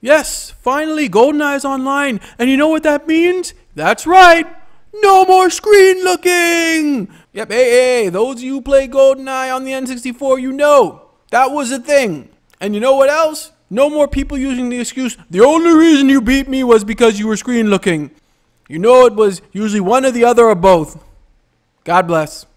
Yes, finally, GoldenEye is online. And you know what that means? That's right. No more screen looking. Yep, hey, those of you who play GoldenEye on the N64, you know, that was a thing. And you know what else? No more people using the excuse, the only reason you beat me was because you were screen looking. You know it was usually one or the other or both. God bless.